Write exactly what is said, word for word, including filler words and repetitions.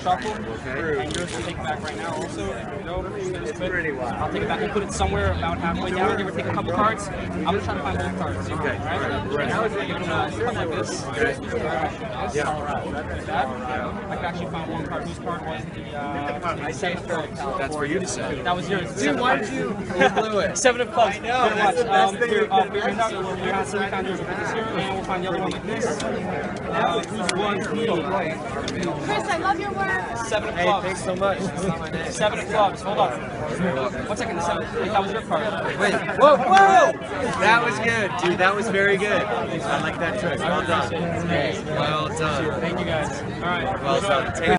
shuffle. Okay. And yours to take back right now also. No, it's pretty wild. I'll take it back and put it somewhere about halfway down. Give or take a couple cards. I'm going to try to find both cards. Okay. Alright? Right. Now it's give them a something like this. Okay. Yeah. Colorado. That. I can actually find one card. Whose card was the uh, seven of clubs? That's for you to say. That was yours. Dude, why did you blew it? Seven of clubs. I know. That's the best thing you can do. We're going to see kind of this here, and we'll find the other one like this. Now, who's one? Chris, I love your work. Seven of clubs. Hey, thanks so much. Seven of clubs. Hold on. One second. Seven. Wait, that was your card. Wait. Whoa, whoa! That was good, dude. That was very good. I like that trick. Well done. Well done. Thank you guys. All right. Well done.